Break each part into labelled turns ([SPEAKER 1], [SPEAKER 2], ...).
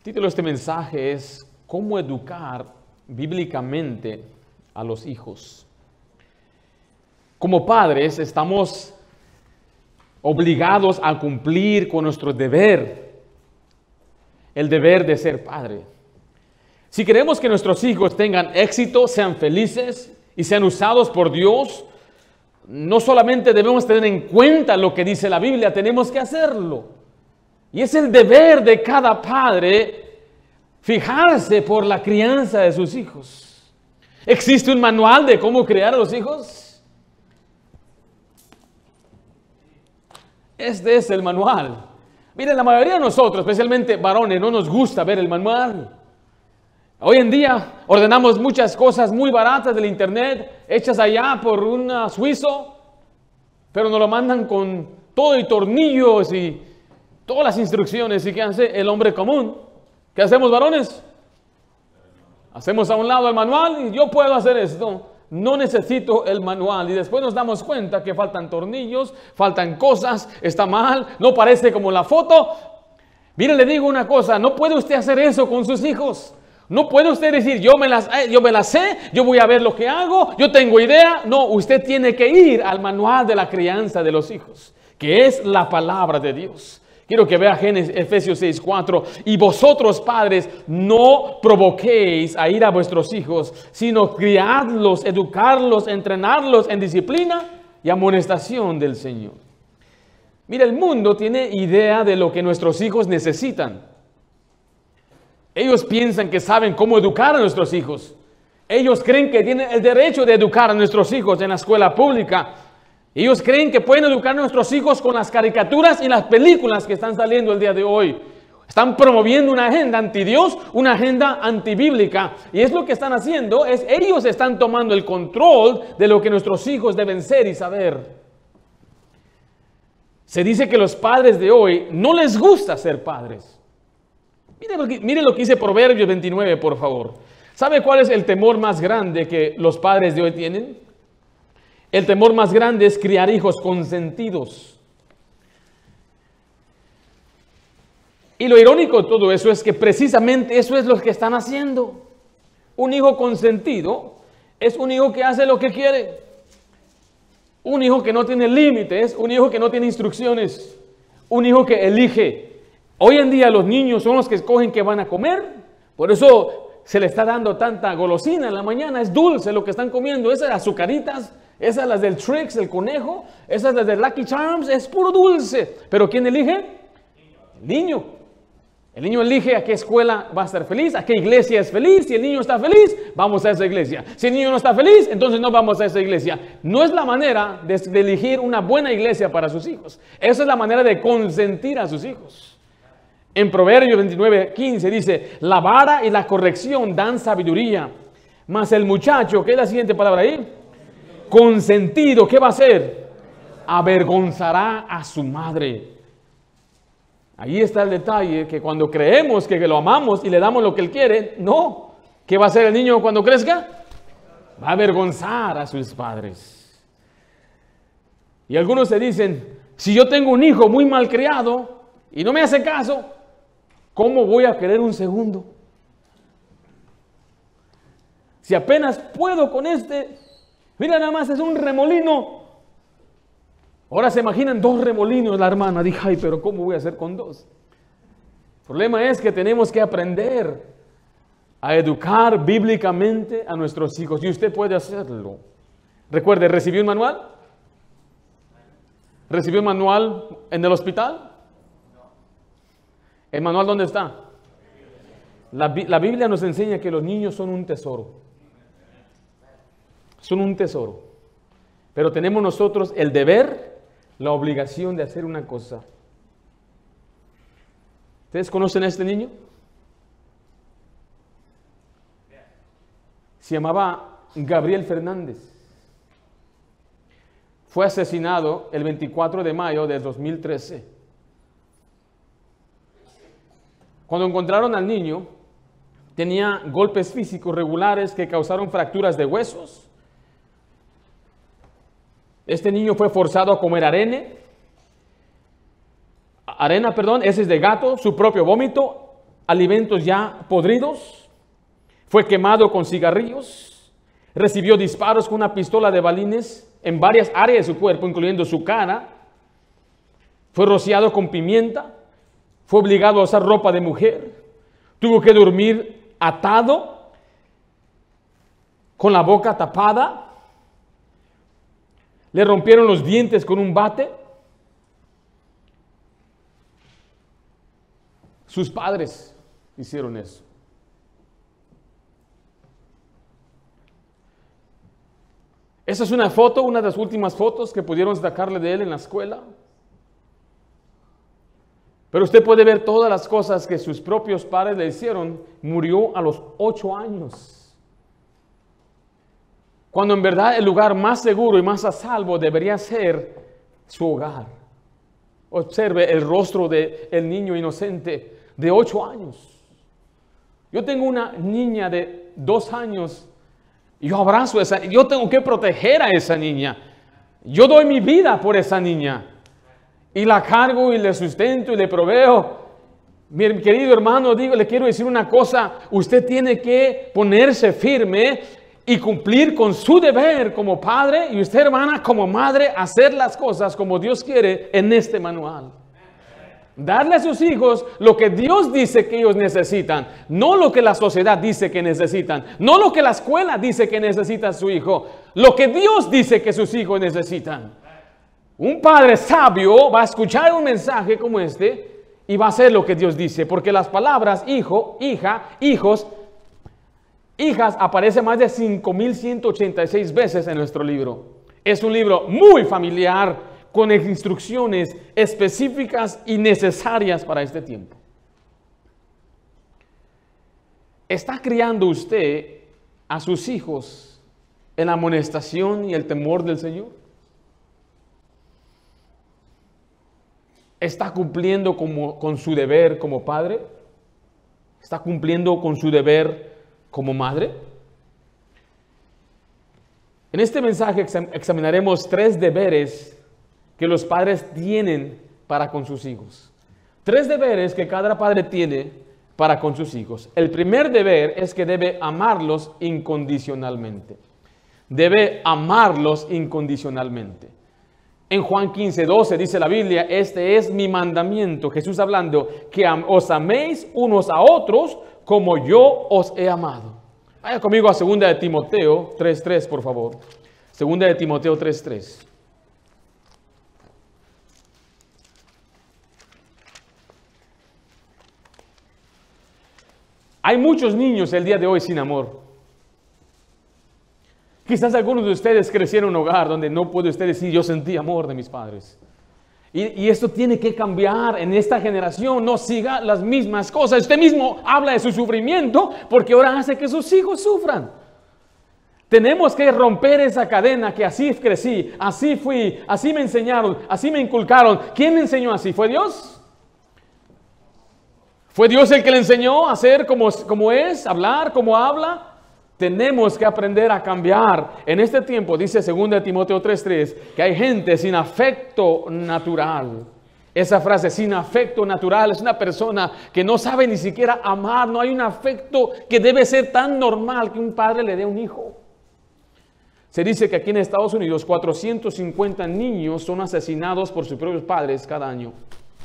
[SPEAKER 1] El título de este mensaje es ¿Cómo educar bíblicamente a los hijos? Como padres estamos obligados a cumplir con nuestro deber, el deber de ser padre. Si queremos que nuestros hijos tengan éxito, sean felices y sean usados por Dios, no solamente debemos tener en cuenta lo que dice la Biblia, tenemos que hacerlo. Y es el deber de cada padre fijarse por la crianza de sus hijos. ¿Existe un manual de cómo criar a los hijos? Este es el manual. Miren, la mayoría de nosotros, especialmente varones, no nos gusta ver el manual. Hoy en día ordenamos muchas cosas muy baratas del internet, hechas allá por un suizo, pero nos lo mandan con todo y tornillos y todas las instrucciones. ¿Y qué hace el hombre común? ¿Qué hacemos, varones? Hacemos a un lado el manual y yo puedo hacer esto. No necesito el manual. Y después nos damos cuenta que faltan tornillos, faltan cosas, está mal, no parece como la foto. Mire, le digo una cosa, no puede usted hacer eso con sus hijos. No puede usted decir, yo me la sé, yo voy a ver lo que hago, yo tengo idea. No, usted tiene que ir al manual de la crianza de los hijos, que es la palabra de Dios. Quiero que vea Efesios 6:4. Y vosotros, padres, no provoquéis a ir a vuestros hijos, sino criadlos, educarlos, entrenarlos en disciplina y amonestación del Señor. Mira, el mundo tiene idea de lo que nuestros hijos necesitan. Ellos piensan que saben cómo educar a nuestros hijos. Ellos creen que tienen el derecho de educar a nuestros hijos en la escuela pública. Ellos creen que pueden educar a nuestros hijos con las caricaturas y las películas que están saliendo el día de hoy. Están promoviendo una agenda anti-Dios, una agenda antibíblica. Y es lo que están haciendo, ellos están tomando el control de lo que nuestros hijos deben ser y saber. Se dice que los padres de hoy no les gusta ser padres. Mire lo que dice Proverbios 29, por favor. ¿Sabe cuál es el temor más grande que los padres de hoy tienen? El temor más grande es criar hijos consentidos. Y lo irónico de todo eso es que precisamente eso es lo que están haciendo. Un hijo consentido es un hijo que hace lo que quiere. Un hijo que no tiene límites, un hijo que no tiene instrucciones, un hijo que elige. Hoy en día los niños son los que escogen qué van a comer. Por eso se le está dando tanta golosina en la mañana. Es dulce lo que están comiendo. Esas azucaritas, esas las del Trix, el conejo, esas las del Lucky Charms, es puro dulce. ¿Pero quién elige? El niño. El niño elige a qué escuela va a estar feliz, a qué iglesia es feliz. Si el niño está feliz, vamos a esa iglesia. Si el niño no está feliz, entonces no vamos a esa iglesia. No es la manera de elegir una buena iglesia para sus hijos. Esa es la manera de consentir a sus hijos. En Proverbios 29:15 dice, la vara y la corrección dan sabiduría, mas el muchacho, ¿qué es la siguiente palabra ahí? Consentido, ¿qué va a hacer? Avergonzará a su madre. Ahí está el detalle, que cuando creemos que lo amamos y le damos lo que él quiere, no. ¿Qué va a hacer el niño cuando crezca? Va a avergonzar a sus padres. Y algunos se dicen, si yo tengo un hijo muy mal criado y no me hace caso, ¿cómo voy a querer un segundo? Si apenas puedo con este, mira nada más, es un remolino. Ahora se imaginan 2 remolinos. La hermana dijo, ay, pero ¿cómo voy a hacer con 2? El problema es que tenemos que aprender a educar bíblicamente a nuestros hijos. Y usted puede hacerlo. Recuerde, ¿recibió un manual? ¿Recibió un manual en el hospital? ¿El manual dónde está? La Biblia nos enseña que los niños son un tesoro. Son un tesoro. Pero tenemos nosotros el deber, la obligación de hacer una cosa. ¿Ustedes conocen a este niño? Se llamaba Gabriel Fernández. Fue asesinado el 24 de mayo de 2013. Cuando encontraron al niño, tenía golpes físicos regulares que causaron fracturas de huesos. Este niño fue forzado a comer arena, ese es de gato, su propio vómito, alimentos ya podridos, fue quemado con cigarrillos, recibió disparos con una pistola de balines en varias áreas de su cuerpo, incluyendo su cara, fue rociado con pimienta, fue obligado a usar ropa de mujer, tuvo que dormir atado, con la boca tapada, le rompieron los dientes con un bate. Sus padres hicieron eso. Esa es una foto, una de las últimas fotos que pudieron sacarle de él en la escuela. Pero usted puede ver todas las cosas que sus propios padres le hicieron. Murió a los 8 años. Cuando en verdad el lugar más seguro y más a salvo debería ser su hogar. Observe el rostro del niño inocente de 8 años. Yo tengo una niña de 2 años. Yo abrazo a esa, yo tengo que proteger a esa niña. Yo doy mi vida por esa niña. Y la cargo y le sustento y le proveo. Mi querido hermano, le quiero decir una cosa. Usted tiene que ponerse firme y cumplir con su deber como padre, y usted, hermana, como madre, hacer las cosas como Dios quiere en este manual. Darle a sus hijos lo que Dios dice que ellos necesitan, no lo que la sociedad dice que necesitan, no lo que la escuela dice que necesita su hijo, lo que Dios dice que sus hijos necesitan. Un padre sabio va a escuchar un mensaje como este y va a hacer lo que Dios dice, porque las palabras hijo, hija, hijos, hijas aparecen más de 5,186 veces en nuestro libro. Es un libro muy familiar, con instrucciones específicas y necesarias para este tiempo. ¿Está criando usted a sus hijos en la amonestación y el temor del Señor? ¿Está cumpliendo con su deber como padre? ¿Está cumpliendo con su deber como madre? En este mensaje examinaremos 3 deberes que los padres tienen para con sus hijos. 3 deberes que cada padre tiene para con sus hijos. El primer deber es que debe amarlos incondicionalmente. Debe amarlos incondicionalmente. En Juan 15:12 dice la Biblia, este es mi mandamiento, Jesús hablando, que os améis unos a otros como yo os he amado. Vaya conmigo a 2 de Timoteo 3:3, por favor. 2 de Timoteo 3:3. Hay muchos niños el día de hoy sin amor. Quizás algunos de ustedes crecieron en un hogar donde no puede usted decir, yo sentí amor de mis padres. Y esto tiene que cambiar en esta generación. No siga las mismas cosas. Usted mismo habla de su sufrimiento porque ahora hace que sus hijos sufran. Tenemos que romper esa cadena que así crecí, así fui, así me enseñaron, así me inculcaron. ¿Quién me enseñó así? ¿Fue Dios? ¿Fue Dios el que le enseñó a ser como es, hablar como habla? Tenemos que aprender a cambiar. En este tiempo, dice 2 Timoteo 3:3, que hay gente sin afecto natural. Esa frase, sin afecto natural, es una persona que no sabe ni siquiera amar. No hay un afecto que debe ser tan normal que un padre le dé a un hijo. Se dice que aquí en Estados Unidos 450 niños son asesinados por sus propios padres cada año.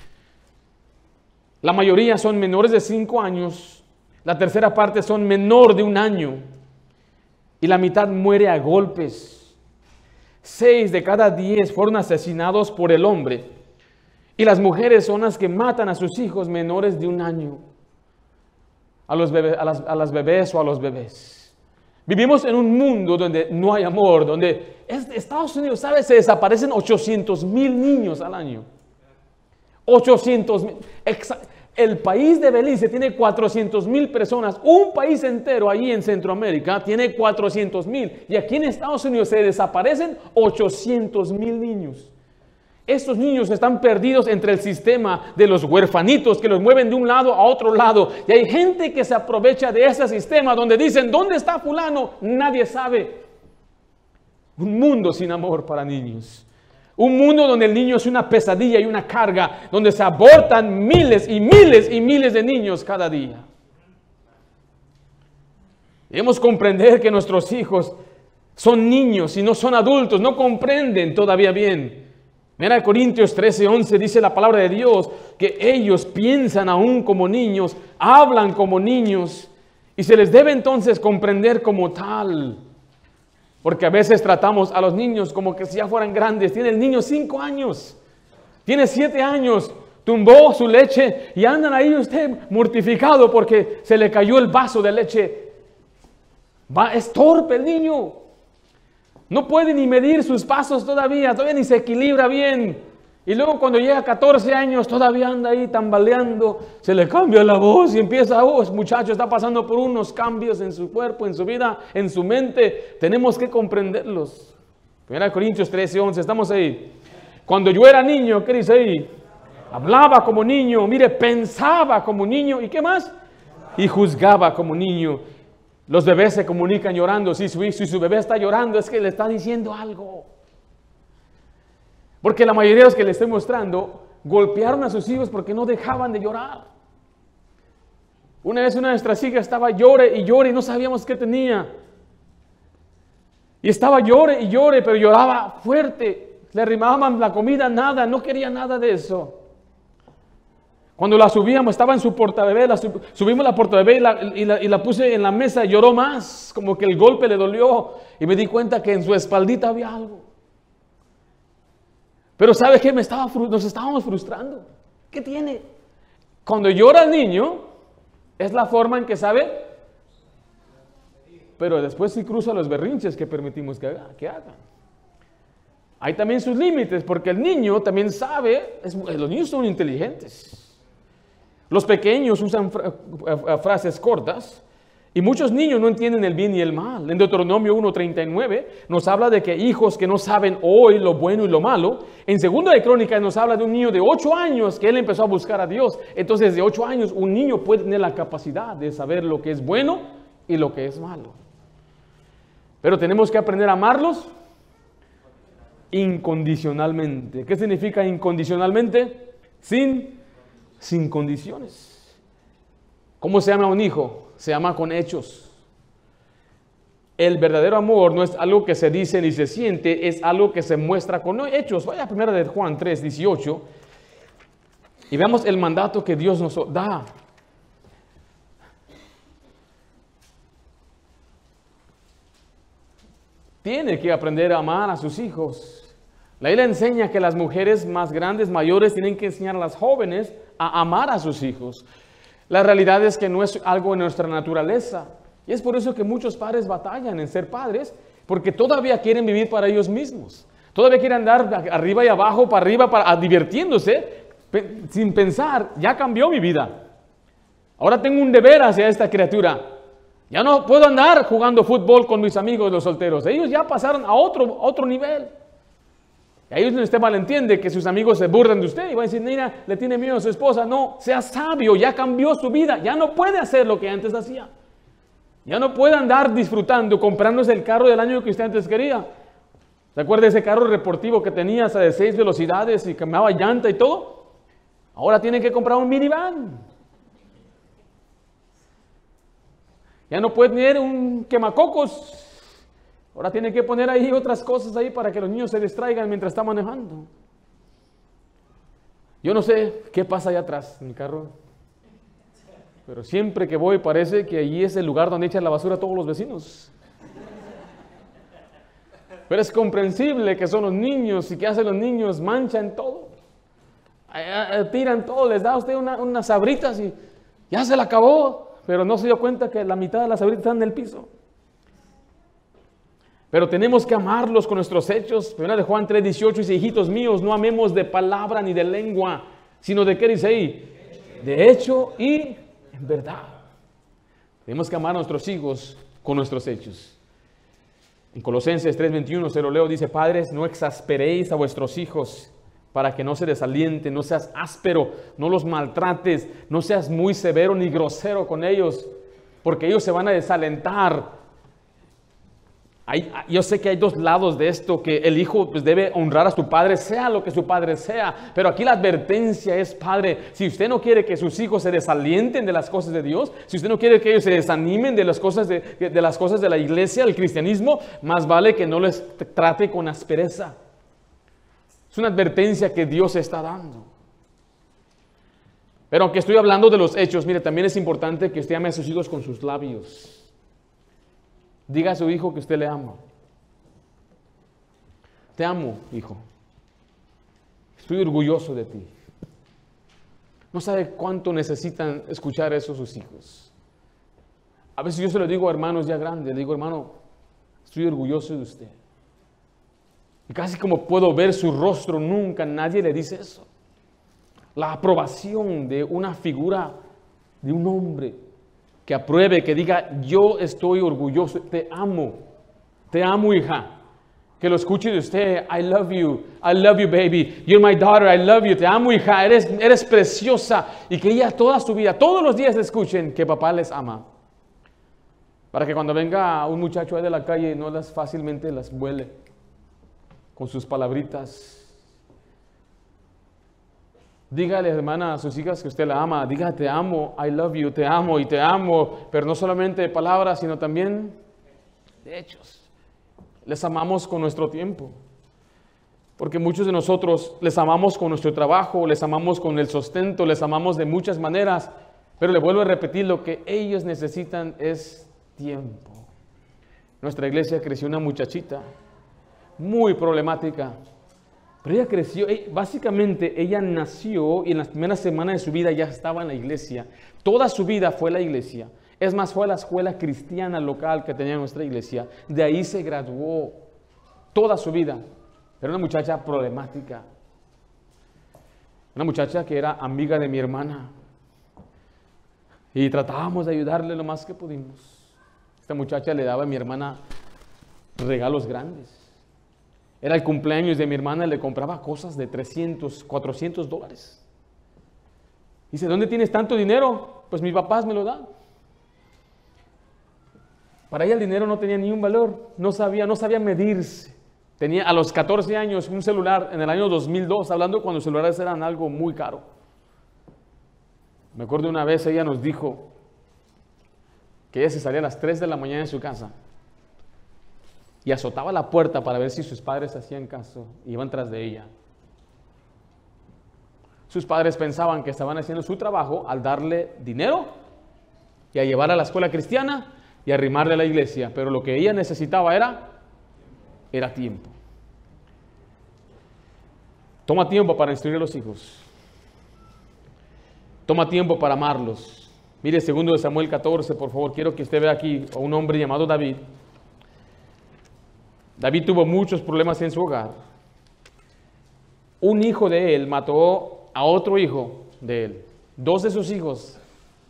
[SPEAKER 1] La mayoría son menores de 5 años, la tercera parte son menor de 1 año y la mitad muere a golpes. 6 de cada 10 fueron asesinados por el hombre y las mujeres son las que matan a sus hijos menores de 1 año, a las bebés o a los bebés. Vivimos en un mundo donde no hay amor, donde Estados Unidos, ¿sabes? Se desaparecen 800,000 niños al año. 800,000. El país de Belice tiene 400,000 personas. Un país entero allí en Centroamérica tiene 400,000. Y aquí en Estados Unidos se desaparecen 800,000 niños. Estos niños están perdidos entre el sistema de los huerfanitos que los mueven de un lado a otro lado. Y hay gente que se aprovecha de ese sistema donde dicen, ¿dónde está fulano? Nadie sabe. Un mundo sin amor para niños. Un mundo donde el niño es una pesadilla y una carga, donde se abortan miles y miles y miles de niños cada día. Debemos comprender que nuestros hijos son niños y no son adultos, no comprenden todavía bien. Mira, Corintios 13:11 dice la palabra de Dios que ellos piensan aún como niños, hablan como niños y se les debe entonces comprender como tal. Porque a veces tratamos a los niños como que si ya fueran grandes. Tiene el niño 5 años, tiene 7 años, tumbó su leche y andan ahí usted mortificado porque se le cayó el vaso de leche. Es torpe el niño. No puede ni medir sus pasos todavía ni se equilibra bien. Y luego cuando llega a 14 años todavía anda ahí tambaleando, se le cambia la voz y empieza, ese muchacho está pasando por unos cambios en su cuerpo, en su vida, en su mente. Tenemos que comprenderlos. 1 Corintios 13:11, estamos ahí. Cuando yo era niño, ¿qué dice ahí? Hablaba como niño, mire, pensaba como niño. ¿Y qué más? Y juzgaba como niño. Los bebés se comunican llorando. Si su bebé está llorando es que le está diciendo algo. Porque la mayoría de los que le estoy mostrando golpearon a sus hijos porque no dejaban de llorar. Una vez una de nuestras hijas estaba llore y llore y no sabíamos qué tenía. Y estaba llore y llore, pero lloraba fuerte. Le arrimaban la comida, nada, no quería nada de eso. Cuando la subíamos, estaba en su portabebé, subimos la portabebé y la puse en la mesa y lloró más, como que el golpe le dolió. Y me di cuenta que en su espaldita había algo. Pero ¿sabe qué? Nos estábamos frustrando. ¿Qué tiene? Cuando llora el niño, es la forma en que sabe. Pero después sí cruza los berrinches que permitimos que hagan. Hay también sus límites, porque el niño también sabe, los niños son inteligentes. Los pequeños usan frases cortas y muchos niños no entienden el bien y el mal. En Deuteronomio 1:39 nos habla de que hijos que no saben hoy lo bueno y lo malo. En 2 de Crónicas nos habla de un niño de 8 años que él empezó a buscar a Dios. Entonces de 8 años un niño puede tener la capacidad de saber lo que es bueno y lo que es malo. Pero tenemos que aprender a amarlos incondicionalmente. ¿Qué significa incondicionalmente? Sin condiciones. ¿Cómo se ama a un hijo? Se ama con hechos. El verdadero amor no es algo que se dice ni se siente, es algo que se muestra con hechos. Vaya a 1 de Juan 3:18 y veamos el mandato que Dios nos da. Tiene que aprender a amar a sus hijos. La Biblia enseña que las mujeres más grandes, mayores, tienen que enseñar a las jóvenes a amar a sus hijos. La realidad es que no es algo en nuestra naturaleza. Y es por eso que muchos padres batallan en ser padres, porque todavía quieren vivir para ellos mismos. Todavía quieren andar arriba y abajo, para arriba, divirtiéndose, sin pensar, ya cambió mi vida. Ahora tengo un deber hacia esta criatura. Ya no puedo andar jugando fútbol con mis amigos los solteros. Ellos ya pasaron a otro nivel. Y ahí usted malentiende que sus amigos se burlan de usted y van a decir, mira, le tiene miedo a su esposa. No, sea sabio, ya cambió su vida, ya no puede hacer lo que antes hacía. Ya no puede andar disfrutando, comprándose el carro del año que usted antes quería. ¿Se acuerda de ese carro deportivo que tenía hasta de 6 velocidades y cambiaba llanta y todo? Ahora tiene que comprar un minivan. Ya no puede tener un quemacocos. Ahora tiene que poner ahí otras cosas ahí para que los niños se distraigan mientras está manejando. Yo no sé qué pasa allá atrás en mi carro, pero siempre que voy parece que allí es el lugar donde echan la basura a todos los vecinos. Pero es comprensible que son los niños y que hacen los niños, manchan todo. Tiran todo, les da a usted unas sabritas y ya se la acabó, pero no se dio cuenta que la mitad de las sabritas están en el piso. Pero tenemos que amarlos con nuestros hechos. 1 de Juan 3:18 dice, hijitos míos, no amemos de palabra ni de lengua, sino de ¿qué dice ahí? De hecho y en verdad. Tenemos que amar a nuestros hijos con nuestros hechos. En Colosenses 3:21 se lo leo, dice, padres, no exasperéis a vuestros hijos para que no se desalienten, no seas áspero, no los maltrates, no seas muy severo ni grosero con ellos, porque ellos se van a desalentar. Yo sé que hay dos lados de esto, que el hijo pues, debe honrar a su padre, sea lo que su padre sea. Pero aquí la advertencia es, padre, si usted no quiere que sus hijos se desalienten de las cosas de Dios, si usted no quiere que ellos se desanimen de las cosas de la iglesia, el cristianismo, más vale que no les trate con aspereza. Es una advertencia que Dios está dando. Pero aunque estoy hablando de los hechos, mire, también es importante que usted ame a sus hijos con sus labios. Diga a su hijo que usted le ama. Te amo, hijo. Estoy orgulloso de ti. No sabe cuánto necesitan escuchar eso sus hijos. A veces yo se lo digo a hermanos ya grandes, le digo, hermano, estoy orgulloso de usted. Y casi como puedo ver su rostro, nunca nadie le dice eso. La aprobación de una figura, de un hombre, que apruebe, que diga, yo estoy orgulloso, te amo hija. Que lo escuche de usted, I love you baby, you're my daughter, I love you, te amo hija, eres preciosa. Y que ella toda su vida, todos los días escuchen que papá les ama. Para que cuando venga un muchacho ahí de la calle, no fácilmente las vuele con sus palabritas. Dígale, hermana, a sus hijas que usted la ama. Diga, te amo, I love you, te amo y te amo. Pero no solamente de palabras, sino también de hechos. Les amamos con nuestro tiempo. Porque muchos de nosotros les amamos con nuestro trabajo, les amamos con el sustento, les amamos de muchas maneras. Pero le vuelvo a repetir, lo que ellos necesitan es tiempo. Nuestra iglesia creció una muchachita muy problemática. Pero ella creció, básicamente ella nació y en las primeras semanas de su vida ya estaba en la iglesia. Toda su vida fue la iglesia. Es más, fue a la escuela cristiana local que tenía nuestra iglesia. De ahí se graduó toda su vida. Era una muchacha problemática. Una muchacha que era amiga de mi hermana. Y tratábamos de ayudarle lo más que pudimos. Esta muchacha le daba a mi hermana regalos grandes. Era el cumpleaños de mi hermana y le compraba cosas de $300, $400. Dice, ¿dónde tienes tanto dinero? Pues mis papás me lo dan. Para ella el dinero no tenía ni un valor, no sabía medirse. Tenía a los 14 años un celular en el año 2002, hablando cuando los celulares eran algo muy caro. Me acuerdo una vez ella nos dijo que ella se salía a las 3 de la mañana de su casa y azotaba la puerta para ver si sus padres hacían caso y iban tras de ella. Sus padres pensaban que estaban haciendo su trabajo al darle dinero y a llevar a la escuela cristiana y a arrimarle a la iglesia, pero lo que ella necesitaba era tiempo. Toma tiempo para instruir a los hijos. Toma tiempo para amarlos. Mire, 2 Samuel 14, por favor, quiero que usted vea aquí a un hombre llamado David. David tuvo muchos problemas en su hogar. Un hijo de él mató a otro hijo de él. 2 de sus hijos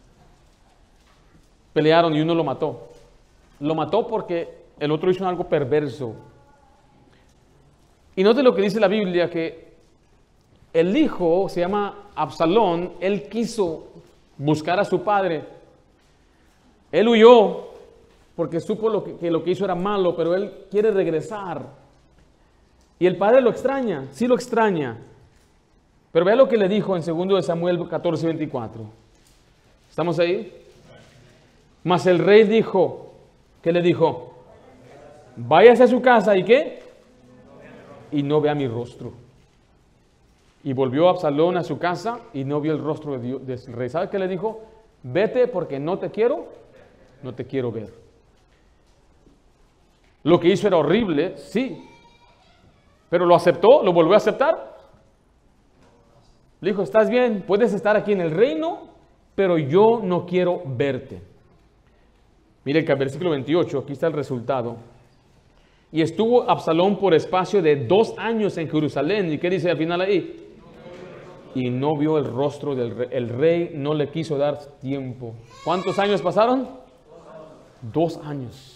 [SPEAKER 1] pelearon y uno lo mató. Lo mató porque el otro hizo algo perverso. Y note lo que dice la Biblia, que el hijo se llama Absalón. Él quiso buscar a su padre. Él huyó porque supo que lo que hizo era malo, pero él quiere regresar. Y el padre lo extraña, sí lo extraña. Pero vea lo que le dijo en 2 Samuel 14, 24. ¿Estamos ahí? Mas el rey dijo, ¿qué le dijo? Váyase a su casa, ¿y qué? Y no vea mi rostro. Y volvió Absalón a su casa y no vio el rostro del rey. ¿Sabe qué le dijo? Vete porque no te quiero ver. Lo que hizo era horrible, sí. Pero lo aceptó, lo volvió a aceptar. Le dijo, estás bien, puedes estar aquí en el reino, pero yo no quiero verte. Mire el versículo 28, aquí está el resultado. Y estuvo Absalón por espacio de 2 años en Jerusalén. ¿Y qué dice al final ahí? Y no vio el rostro del rey. El rey no le quiso dar tiempo. ¿Cuántos años pasaron? 2 años.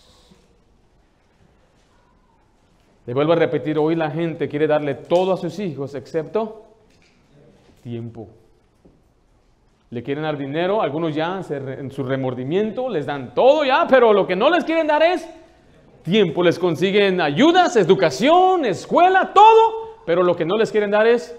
[SPEAKER 1] Le vuelvo a repetir, hoy la gente quiere darle todo a sus hijos, excepto tiempo. Le quieren dar dinero, algunos ya en su remordimiento les dan todo ya, pero lo que no les quieren dar es tiempo, les consiguen ayudas, educación, escuela, todo, pero lo que no les quieren dar es...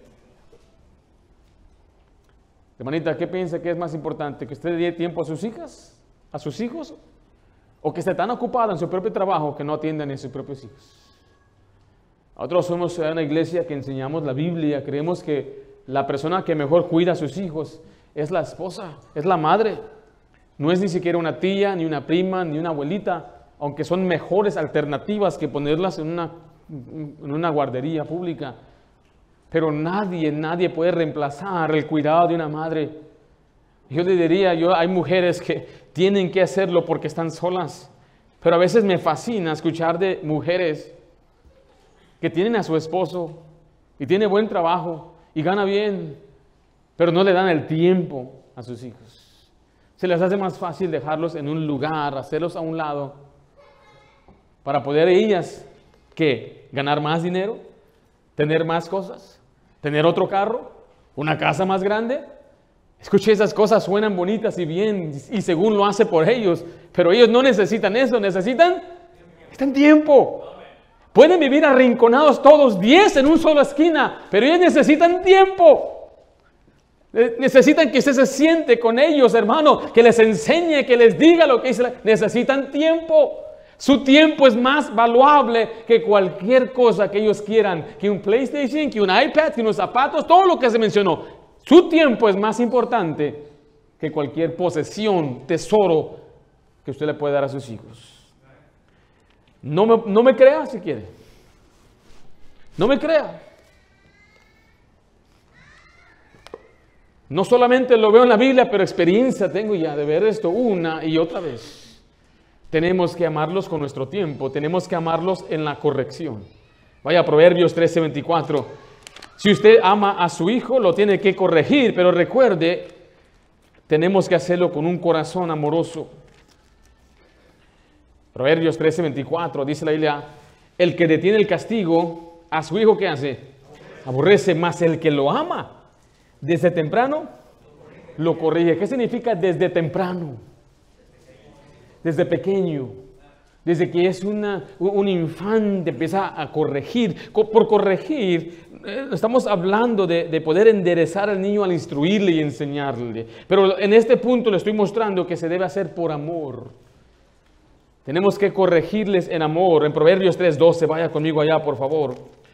[SPEAKER 1] Hermanita, ¿qué piensa que es más importante? ¿Que usted dé tiempo a sus hijas, a sus hijos? ¿O que esté tan ocupada en su propio trabajo que no atiendan a sus propios hijos? Nosotros somos una iglesia que enseñamos la Biblia, creemos que la persona que mejor cuida a sus hijos es la esposa, es la madre. No es ni siquiera una tía, ni una prima, ni una abuelita, aunque son mejores alternativas que ponerlas en una guardería pública. Pero nadie puede reemplazar el cuidado de una madre. Yo le diría, hay mujeres que tienen que hacerlo porque están solas, pero a veces me fascina escuchar de mujeres que tienen a su esposo y tiene buen trabajo y gana bien, pero no le dan el tiempo a sus hijos. Se les hace más fácil dejarlos en un lugar, hacerlos a un lado, para poder ellas, ¿qué? Ganar más dinero, tener más cosas, tener otro carro, una casa más grande. Escuche, esas cosas suenan bonitas y bien, y según lo hace por ellos, pero ellos no necesitan eso, necesitan tiempo. Pueden vivir arrinconados todos, 10 en una sola esquina, pero ellos necesitan tiempo. Necesitan que usted se siente con ellos, hermano, que les enseñe, que les diga lo que dice. Necesitan tiempo. Su tiempo es más valuable que cualquier cosa que ellos quieran, que un PlayStation, que un iPad, que unos zapatos, todo lo que se mencionó. Su tiempo es más importante que cualquier posesión, tesoro que usted le puede dar a sus hijos. No me crea si quiere. No me crea. No solamente lo veo en la Biblia, pero experiencia tengo ya de ver esto una y otra vez. Tenemos que amarlos con nuestro tiempo. Tenemos que amarlos en la corrección. Vaya a Proverbios 13:24. Si usted ama a su hijo, lo tiene que corregir, pero recuerde, tenemos que hacerlo con un corazón amoroso. Proverbios 13:24 dice la Biblia: el que detiene el castigo a su hijo, ¿qué hace? Aborrece, más el que lo ama desde temprano lo corrige. ¿Qué significa desde temprano? Desde pequeño, desde que es un infante, empieza a corregir. Por corregir, estamos hablando de poder enderezar al niño al instruirle y enseñarle. Pero en este punto le estoy mostrando que se debe hacer por amor. Tenemos que corregirles en amor. En Proverbios 3:12, vaya conmigo allá, por favor.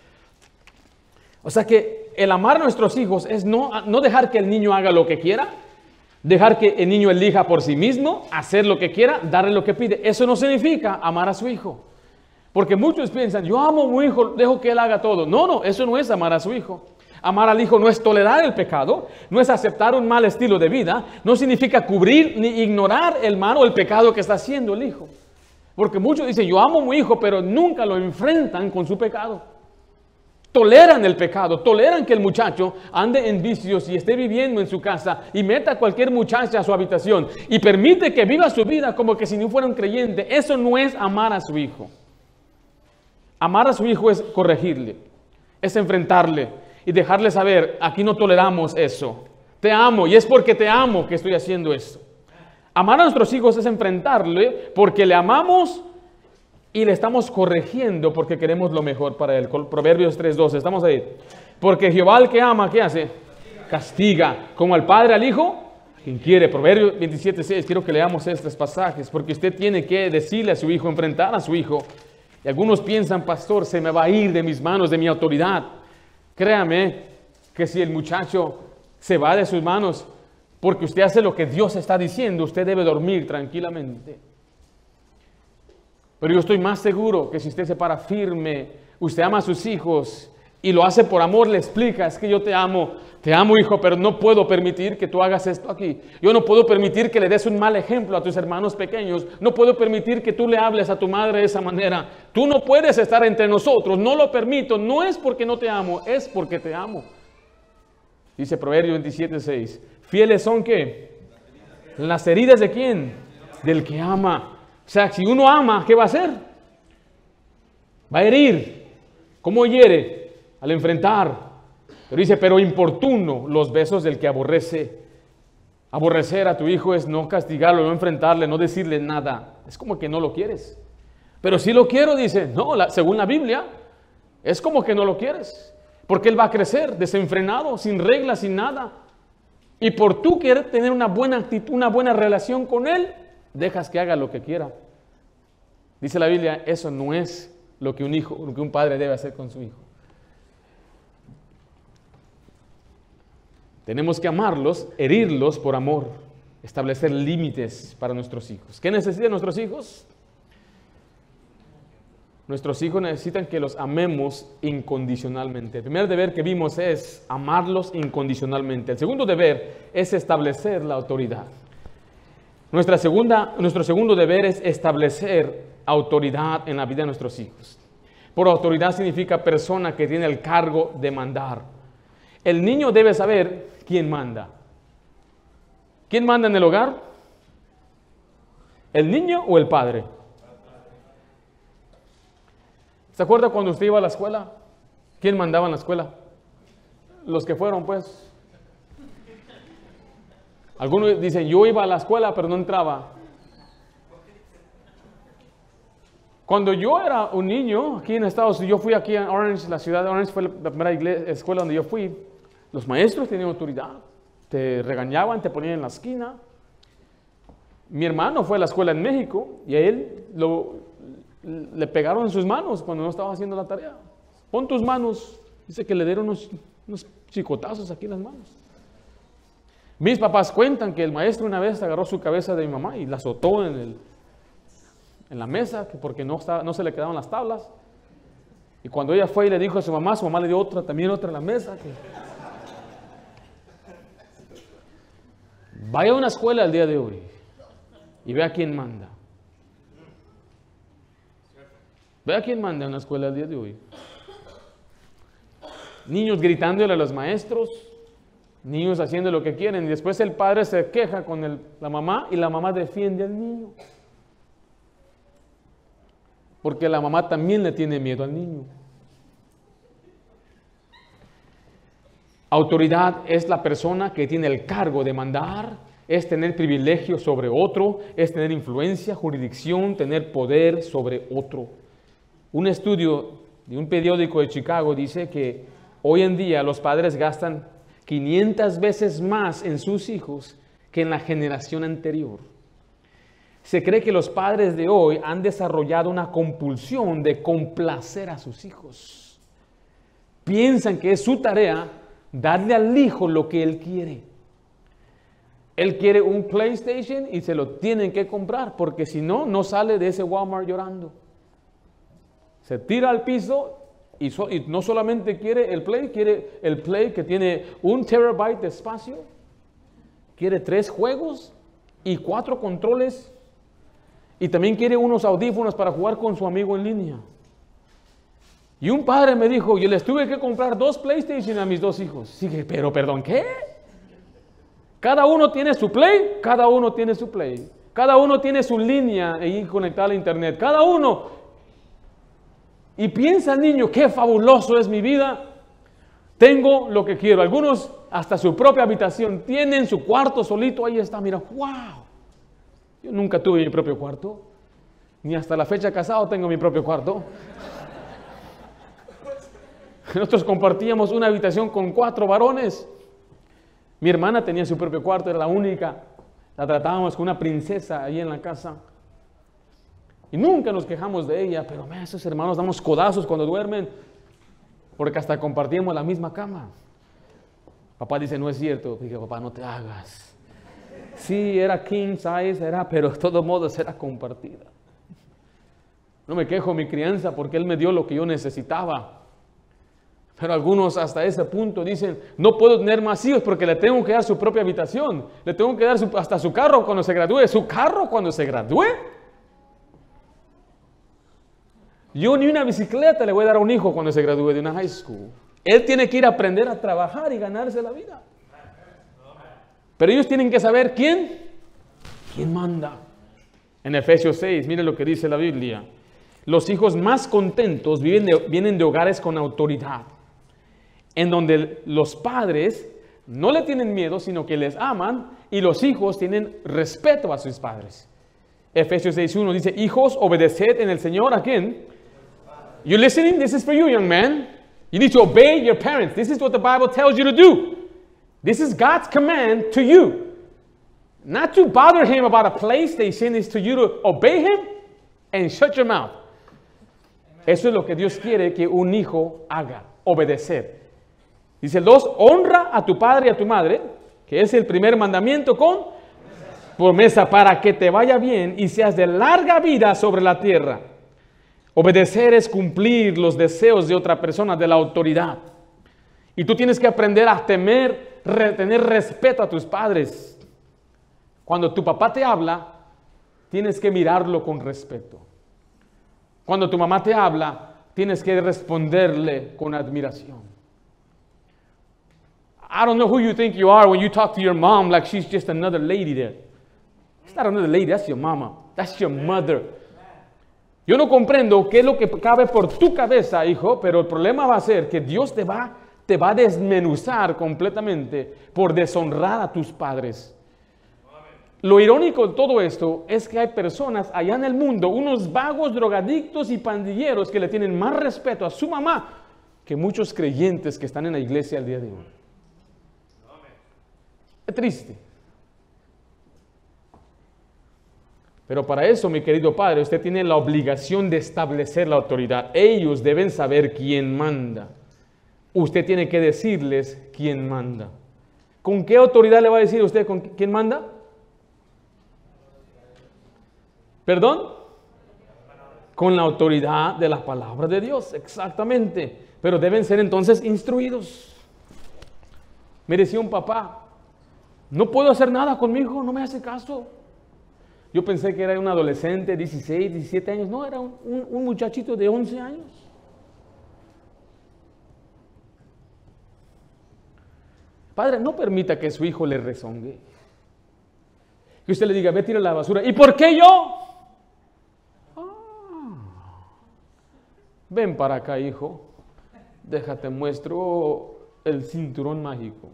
[SPEAKER 1] O sea que el amar a nuestros hijos es no dejar que el niño haga lo que quiera, dejar que el niño elija por sí mismo, hacer lo que quiera, darle lo que pide. Eso no significa amar a su hijo. Porque muchos piensan, yo amo a mi hijo, dejo que él haga todo. No, eso no es amar a su hijo. Amar al hijo no es tolerar el pecado, no es aceptar un mal estilo de vida, no significa cubrir ni ignorar el mal o el pecado que está haciendo el hijo. Porque muchos dicen, yo amo a mi hijo, pero nunca lo enfrentan con su pecado. Toleran el pecado, toleran que el muchacho ande en vicios y esté viviendo en su casa y meta a cualquier muchacha a su habitación y permite que viva su vida como que si no fuera un creyente. Eso no es amar a su hijo. Amar a su hijo es corregirle, es enfrentarle y dejarle saber, aquí no toleramos eso. Te amo y es porque te amo que estoy haciendo esto. Amar a nuestros hijos es enfrentarle porque le amamos y le estamos corrigiendo porque queremos lo mejor para él. Proverbios 3:12, estamos ahí. Porque Jehová al que ama, ¿qué hace? Castiga. Como al padre al hijo, quien quiere. Proverbios 27:6, quiero que leamos estos pasajes porque usted tiene que decirle a su hijo, enfrentar a su hijo. Y algunos piensan, pastor, se me va a ir de mis manos, de mi autoridad. Créame que si el muchacho se va de sus manos porque usted hace lo que Dios está diciendo, usted debe dormir tranquilamente. Pero yo estoy más seguro que si usted se para firme, usted ama a sus hijos y lo hace por amor, le explica, es que yo te amo hijo, pero no puedo permitir que tú hagas esto aquí. Yo no puedo permitir que le des un mal ejemplo a tus hermanos pequeños. No puedo permitir que tú le hables a tu madre de esa manera. Tú no puedes estar entre nosotros, no lo permito. No es porque no te amo, es porque te amo. Dice Proverbios 27:6. ¿Fieles son qué? ¿Las heridas de quién? Del que ama. O sea, si uno ama, ¿qué va a hacer? Va a herir. ¿Cómo hiere? Al enfrentar. Pero dice, pero importuno los besos del que aborrece. Aborrecer a tu hijo es no castigarlo, no enfrentarle, no decirle nada. Es como que no lo quieres. Pero si lo quiero, dice, no, según la Biblia, es como que no lo quieres. Porque él va a crecer desenfrenado, sin reglas, sin nada. Y por tú querer tener una buena actitud, una buena relación con él, dejas que haga lo que quiera. Dice la Biblia, eso no es lo que un padre debe hacer con su hijo. Tenemos que amarlos, herirlos por amor, establecer límites para nuestros hijos. ¿Qué necesitan nuestros hijos? Nuestros hijos necesitan que los amemos incondicionalmente. El primer deber que vimos es amarlos incondicionalmente. El segundo deber es establecer la autoridad. Nuestro segundo deber es establecer autoridad en la vida de nuestros hijos. Por autoridad significa persona que tiene el cargo de mandar. El niño debe saber quién manda. ¿Quién manda en el hogar? ¿El niño o el padre? ¿Se acuerda cuando usted iba a la escuela? ¿Quién mandaba en la escuela? Los que fueron, pues. Algunos dicen, yo iba a la escuela, pero no entraba. Cuando yo era un niño, aquí en Estados Unidos, yo fui aquí a Orange, la ciudad de Orange fue la primera escuela donde yo fui. Los maestros tenían autoridad. Te regañaban, te ponían en la esquina. Mi hermano fue a la escuela en México y a él le pegaron en sus manos cuando no estaba haciendo la tarea. Pon tus manos. Dice que le dieron unos chicotazos aquí en las manos. Mis papás cuentan que el maestro una vez agarró su cabeza de mi mamá y la azotó en la mesa porque no se le quedaban las tablas. Y cuando ella fue y le dijo a su mamá le dio también otra en la mesa. Vaya a una escuela el día de hoy y vea quién manda. Vea quién manda en una escuela el día de hoy. Niños gritándole a los maestros, niños haciendo lo que quieren, y después el padre se queja con la mamá y la mamá defiende al niño. Porque la mamá también le tiene miedo al niño. Autoridad es la persona que tiene el cargo de mandar, es tener privilegio sobre otro, es tener influencia, jurisdicción, tener poder sobre otro. Un estudio de un periódico de Chicago dice que hoy en día los padres gastan 500 veces más en sus hijos que en la generación anterior. Se cree que los padres de hoy han desarrollado una compulsión de complacer a sus hijos. Piensan que es su tarea darle al hijo lo que él quiere. Él quiere un PlayStation y se lo tienen que comprar, porque si no, no sale de ese Walmart llorando. Se tira al piso y no solamente quiere el Play que tiene 1 terabyte de espacio, quiere 3 juegos y 4 controles, y también quiere unos audífonos para jugar con su amigo en línea. Y un padre me dijo, yo les tuve que comprar 2 PlayStation a mis 2 hijos. Dije, pero perdón, ¿qué? Cada uno tiene su Play, cada uno tiene su Play. Cada uno tiene su línea ahí conectada a internet. Cada uno. Y piensa el niño, qué fabuloso es mi vida. Tengo lo que quiero. Algunos hasta su propia habitación tienen su cuarto solito. Ahí está, mira, wow. Yo nunca tuve mi propio cuarto. Ni hasta la fecha casado tengo mi propio cuarto. Nosotros compartíamos una habitación con 4 varones. Mi hermana tenía su propio cuarto, era la única. La tratábamos como una princesa ahí en la casa. Y nunca nos quejamos de ella, pero esos hermanos damos codazos cuando duermen, porque hasta compartíamos la misma cama. Papá dice, no es cierto. Dije, papá, no te hagas. Sí, era king size, pero de todos modos era compartida. No me quejo de mi crianza porque él me dio lo que yo necesitaba. Pero algunos hasta ese punto dicen, no puedo tener más hijos porque le tengo que dar su propia habitación. Le tengo que dar hasta su carro cuando se gradúe. ¿Su carro cuando se gradúe? Yo ni una bicicleta le voy a dar a un hijo cuando se gradúe de una high school. Él tiene que ir a aprender a trabajar y ganarse la vida. Pero ellos tienen que saber quién manda. En Efesios 6, miren lo que dice la Biblia. Los hijos más contentos vienen de hogares con autoridad, en donde los padres no le tienen miedo, sino que les aman, y los hijos tienen respeto a sus padres. Efesios 6:1 dice, hijos, obedeced en el Señor, ¿a quién? You listening? This is for you, young man. You need to obey your parents. This is what the Bible tells you to do. This is God's command to you. Not to bother him about a PlayStation, is to you to obey him and shut your mouth. Eso es lo que Dios quiere que un hijo haga, obedecer. Dice el 2, honra a tu padre y a tu madre, que es el primer mandamiento con promesa para que te vaya bien y seas de larga vida sobre la tierra. Obedecer es cumplir los deseos de otra persona, de la autoridad. Y tú tienes que aprender a temer, tener respeto a tus padres. Cuando tu papá te habla, tienes que mirarlo con respeto. Cuando tu mamá te habla, tienes que responderle con admiración. I don't know who you think you are when you talk to your mom like she's just another lady there. It's not another lady, that's your mama. That's your mother. Yo no comprendo qué es lo que cabe por tu cabeza, hijo, pero el problema va a ser que Dios te va a desmenuzar completamente por deshonrar a tus padres. Lo irónico de todo esto es que hay personas allá en el mundo, unos vagos, drogadictos y pandilleros que le tienen más respeto a su mamá que muchos creyentes que están en la iglesia al día de hoy. Es triste. Pero para eso, mi querido padre, usted tiene la obligación de establecer la autoridad. Ellos deben saber quién manda. Usted tiene que decirles quién manda. ¿Con qué autoridad le va a decir a usted quién manda? ¿Perdón? Con la autoridad de la palabra de Dios, exactamente. Pero deben ser entonces instruidos. Me decía un papá, no puedo hacer nada con mi hijo, no me hace caso. Yo pensé que era un adolescente, 16, 17 años. No, era un muchachito de 11 años. Padre, no permita que su hijo le rezongue. Que usted le diga, ve, tira la basura. ¿Y por qué yo? Ven para acá, hijo. Déjate, muestro el cinturón mágico.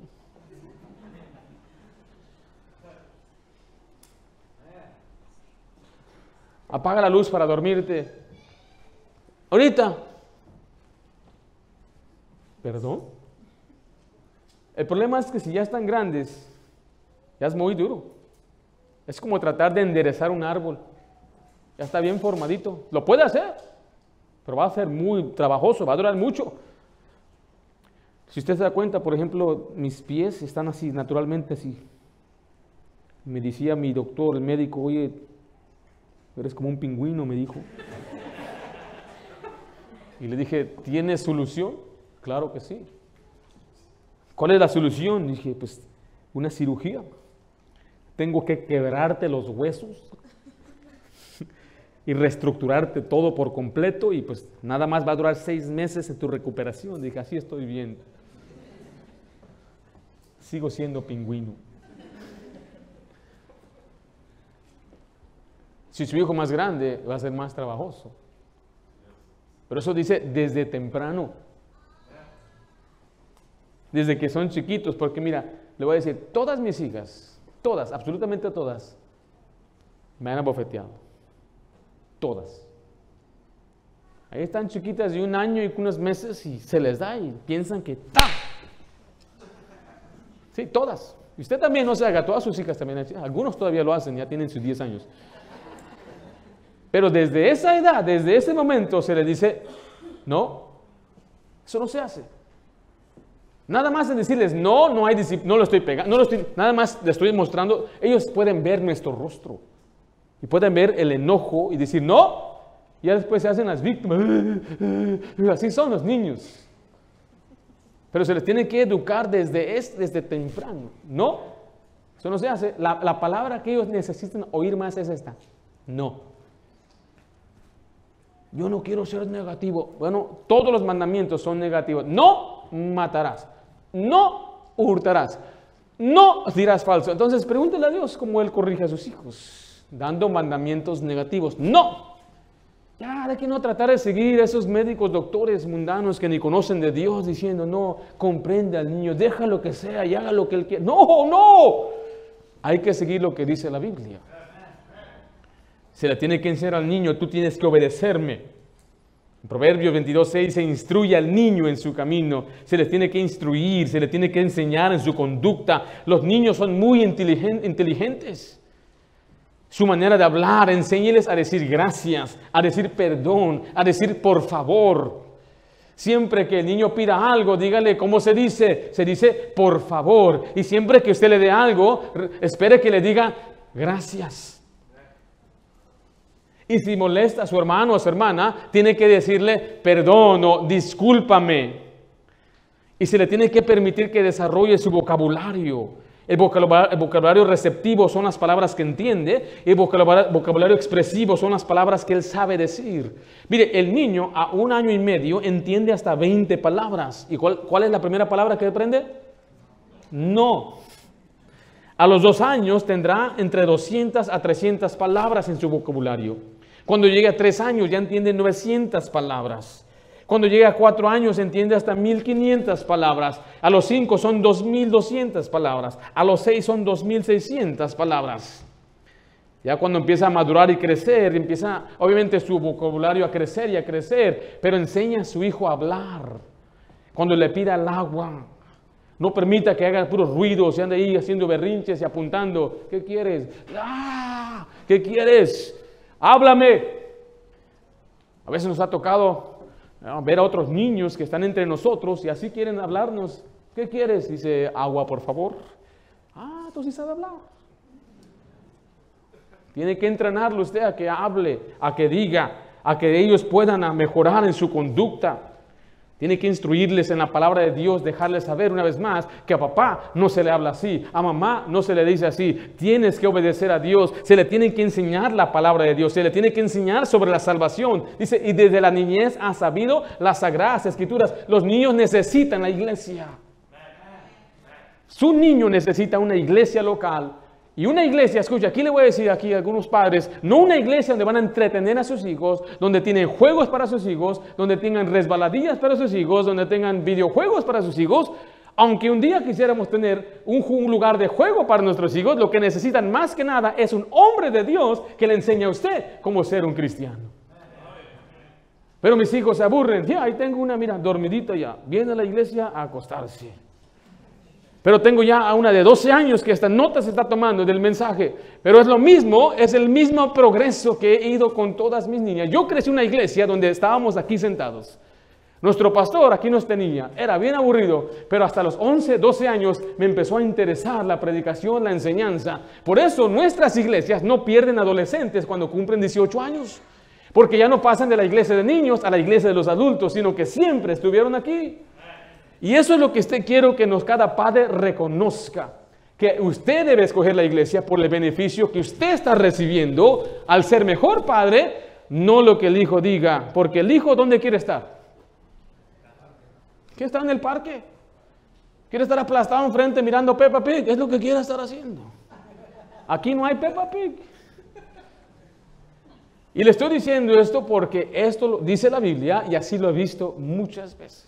[SPEAKER 1] Apaga la luz para dormirte. Ahorita. ¿Perdón? El problema es que si ya están grandes, ya es muy duro. Es como tratar de enderezar un árbol. Ya está bien formadito. Lo puede hacer, pero va a ser muy trabajoso, va a durar mucho. Si usted se da cuenta, por ejemplo, mis pies están así, naturalmente así. Me decía mi doctor, el médico, oye, eres como un pingüino, me dijo. Y le dije, ¿tienes solución? Claro que sí. ¿Cuál es la solución? Dije, pues, una cirugía. Tengo que quebrarte los huesos y reestructurarte todo por completo y pues nada más va a durar 6 meses en tu recuperación. Dije, así estoy bien. Sigo siendo pingüino. Si su hijo más grande va a ser más trabajoso. Pero eso dice desde temprano. Desde que son chiquitos, porque mira, le voy a decir, todas mis hijas, todas, absolutamente todas, me han abofeteado. Todas. Ahí están chiquitas de 1 año y unos meses y se les da y piensan que ¡ta! Sí, todas. Y usted también no se haga, todas sus hijas también. Algunos todavía lo hacen, ya tienen sus 10 años. Pero desde esa edad, desde ese momento se les dice, no, eso no se hace. Nada más en decirles, no hay disciplina, no lo estoy pegando, nada más les estoy mostrando, ellos pueden ver nuestro rostro. Y pueden ver el enojo y decir, no, y ya después se hacen las víctimas. Así son los niños. Pero se les tiene que educar desde temprano. No, eso no se hace. La palabra que ellos necesitan oír más es esta. No. Yo no quiero ser negativo. Bueno, todos los mandamientos son negativos. No matarás. No hurtarás. No dirás falso. Entonces pregúntale a Dios cómo Él corrige a sus hijos, dando mandamientos negativos. No. Ya, de que no tratar de seguir a esos médicos, doctores mundanos que ni conocen de Dios, diciendo, no, comprende al niño, deja lo que sea y haga lo que Él quiera. No. Hay que seguir lo que dice la Biblia. Se le tiene que enseñar al niño, tú tienes que obedecerme. En Proverbios 22:6 se instruye al niño en su camino, se les tiene que instruir, se les tiene que enseñar en su conducta. Los niños son muy inteligentes. Su manera de hablar, enséñeles a decir gracias, a decir perdón, a decir por favor. Siempre que el niño pida algo, dígale cómo se dice por favor. Y siempre que usted le dé algo, espere que le diga gracias. Y si molesta a su hermano o a su hermana, tiene que decirle perdón o discúlpame. Y se le tiene que permitir que desarrolle su vocabulario. El vocabulario receptivo son las palabras que entiende. Y el vocabulario expresivo son las palabras que él sabe decir. Mire, el niño a 1 año y medio entiende hasta 20 palabras. ¿Y cuál es la primera palabra que aprende? No. A los 2 años tendrá entre 200 a 300 palabras en su vocabulario. Cuando llegue a 3 años ya entiende 900 palabras. Cuando llegue a 4 años entiende hasta 1500 palabras. A los 5 son 2200 palabras. A los 6 son 2600 palabras. Ya cuando empieza a madurar y crecer, empieza obviamente su vocabulario a crecer y a crecer, pero enseña a su hijo a hablar. Cuando le pida el agua, no permita que haga puros ruidos y ande ahí haciendo berrinches y apuntando. ¿Qué quieres? ¡Ah! ¿Qué quieres? ¡Háblame! A veces nos ha tocado ver a otros niños que están entre nosotros y así quieren hablarnos. ¿Qué quieres? Dice, agua, por favor. Ah, tú sí sabes hablar. Tiene que entrenarlo usted a que hable, a que diga, a que ellos puedan mejorar en su conducta. Tiene que instruirles en la palabra de Dios, dejarles saber una vez más que a papá no se le habla así, a mamá no se le dice así. Tienes que obedecer a Dios, se le tiene que enseñar la palabra de Dios, se le tiene que enseñar sobre la salvación. Dice, y desde la niñez ha sabido las sagradas escrituras. Los niños necesitan la iglesia. Su niño necesita una iglesia local. Y una iglesia, escucha, aquí le voy a decir aquí a algunos padres, no una iglesia donde van a entretener a sus hijos, donde tienen juegos para sus hijos, donde tengan resbaladillas para sus hijos, donde tengan videojuegos para sus hijos. Aunque un día quisiéramos tener un lugar de juego para nuestros hijos, lo que necesitan más que nada es un hombre de Dios que le enseñe a usted cómo ser un cristiano. Pero mis hijos se aburren, ya, ahí tengo una, mira, dormidita ya, viene a la iglesia a acostarse. Pero tengo ya a una de 12 años que esta nota se está tomando del mensaje. Pero es lo mismo, es el mismo progreso que he ido con todas mis niñas. Yo crecí en una iglesia donde estábamos aquí sentados. Nuestro pastor aquí nos tenía, era bien aburrido, pero hasta los 11, 12 años me empezó a interesar la predicación, la enseñanza. Por eso nuestras iglesias no pierden adolescentes cuando cumplen 18 años. Porque ya no pasan de la iglesia de niños a la iglesia de los adultos, sino que siempre estuvieron aquí. Y eso es lo que quiero que cada padre reconozca, que usted debe escoger la iglesia por el beneficio que usted está recibiendo al ser mejor padre, no lo que el hijo diga, porque el hijo ¿dónde quiere estar? ¿Quiere estar en el parque? ¿Quiere estar aplastado enfrente mirando Peppa Pig? Es lo que quiere estar haciendo. Aquí no hay Peppa Pig. Y le estoy diciendo esto porque esto lo dice la Biblia y así lo he visto muchas veces.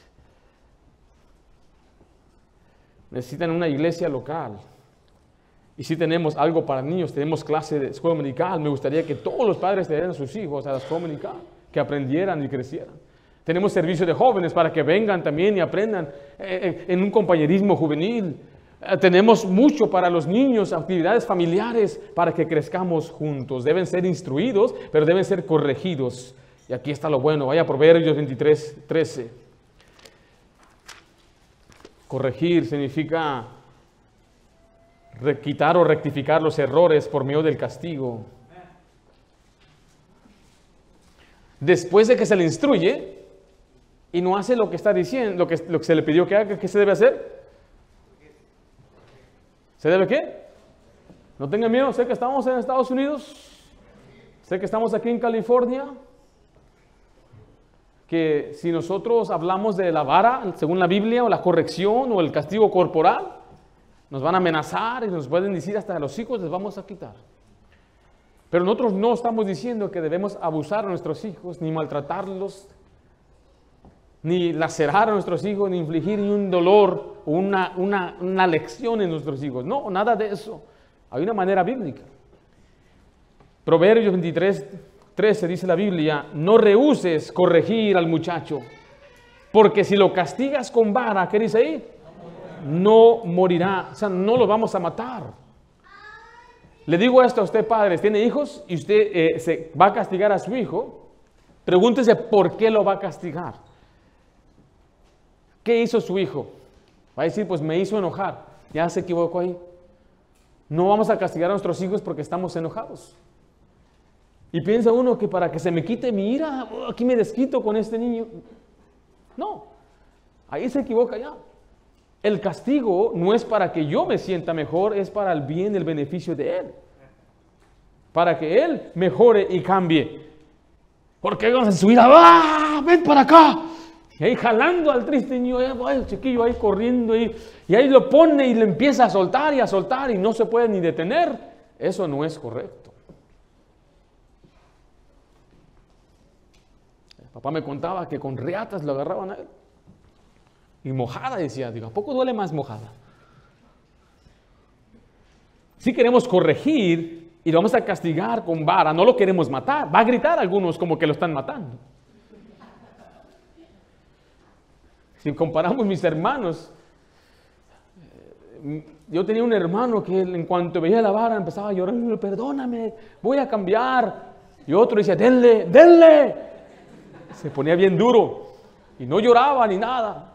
[SPEAKER 1] Necesitan una iglesia local. Y si tenemos algo para niños, tenemos clase de escuela dominical. Me gustaría que todos los padres trajeran a sus hijos a la escuela dominical, que aprendieran y crecieran. Tenemos servicio de jóvenes para que vengan también y aprendan en un compañerismo juvenil. Tenemos mucho para los niños, actividades familiares para que crezcamos juntos. Deben ser instruidos, pero deben ser corregidos. Y aquí está lo bueno. Vaya a Proverbios 23:13. Corregir significa quitar o rectificar los errores por medio del castigo. Después de que se le instruye y no hace lo que está diciendo, lo que se le pidió que haga, ¿qué se debe hacer? ¿Se debe qué? No tengan miedo, sé que estamos en Estados Unidos, sé que estamos aquí en California, que si nosotros hablamos de la vara, según la Biblia, o la corrección, o el castigo corporal, nos van a amenazar y nos pueden decir hasta a los hijos les vamos a quitar. Pero nosotros no estamos diciendo que debemos abusar a nuestros hijos, ni maltratarlos, ni lacerar a nuestros hijos, ni infligir ni un dolor o una lección en nuestros hijos. No, nada de eso. Hay una manera bíblica. Proverbios 23:13 dice la Biblia, no rehúses corregir al muchacho, porque si lo castigas con vara, ¿qué dice ahí? No morirá, o sea, no lo vamos a matar. Le digo esto a usted, padres, tiene hijos y usted se va a castigar a su hijo, pregúntese por qué lo va a castigar. ¿Qué hizo su hijo? Va a decir, pues me hizo enojar, ya se equivocó ahí. No vamos a castigar a nuestros hijos porque estamos enojados. Y piensa uno que para que se me quite mi ira, aquí me desquito con este niño. No, ahí se equivoca ya. El castigo no es para que yo me sienta mejor, es para el bien, el beneficio de él. Para que él mejore y cambie. Porque vamos a su ira, ¡ah! ¡Ven para acá! Y ahí jalando al triste niño, el chiquillo ahí corriendo, y ahí lo pone y le empieza a soltar y no se puede ni detener. Eso no es correcto. El papá me contaba que con riatas lo agarraban a él. Y mojada, decía, digo, ¿a poco duele más mojada? Si queremos corregir y lo vamos a castigar con vara, no lo queremos matar. Va a gritar algunos como que lo están matando. Si comparamos mis hermanos, yo tenía un hermano que en cuanto veía la vara empezaba a llorar, perdóname, voy a cambiar. Y otro decía, denle, denle. Se ponía bien duro y no lloraba ni nada.